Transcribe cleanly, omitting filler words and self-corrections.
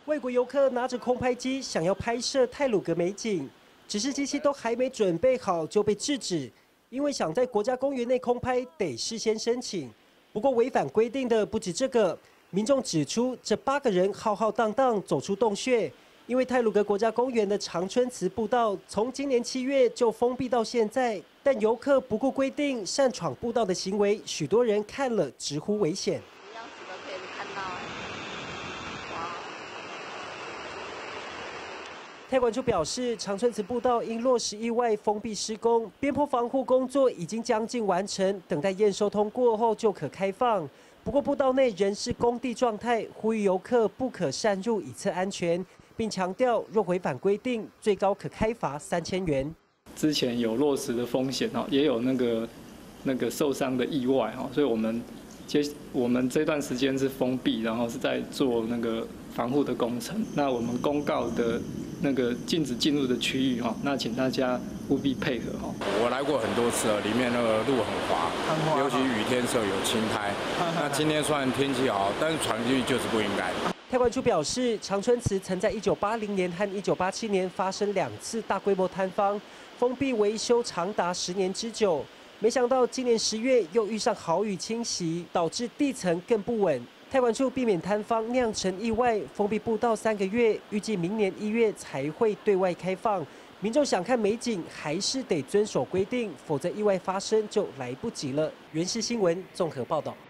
外国游客拿着空拍机想要拍摄太鲁阁美景，只是机器都还没准备好就被制止，因为想在国家公园内空拍得事先申请。不过违反规定的不止这个，民众指出这8个人浩浩荡荡走出洞穴，因为太鲁阁国家公园的长春祠步道从今年7月就封闭到现在，但游客不顾规定擅闯步道的行为，许多人看了直呼危险。 太管处表示，长春祠步道因落实意外封闭施工，边坡防护工作已经将近完成，等待验收通过后就可开放。不过步道内仍是工地状态，呼吁游客不可擅入以测安全，并强调若违反规定，最高可开罚3000元。 之前有落石的风险哦，也有那个受伤的意外哦，所以我们这段时间是封闭，然后是在做那个防护的工程。那我们公告的那个禁止进入的区域哈，那请大家务必配合哈。 我来过很多次了，里面那个路很滑，尤其雨天时候有青苔。那今天虽然天气好，但是传出去就是不应该。 太管处表示，长春祠曾在1980年和1987年发生2次大规模坍方，封闭维修长达10年之久。没想到今年10月又遇上豪雨侵袭，导致地层更不稳。太管处避免坍方酿成意外，封闭步道3个月，预计明年1月才会对外开放。民众想看美景，还是得遵守规定，否则意外发生就来不及了。原视新闻综合报道。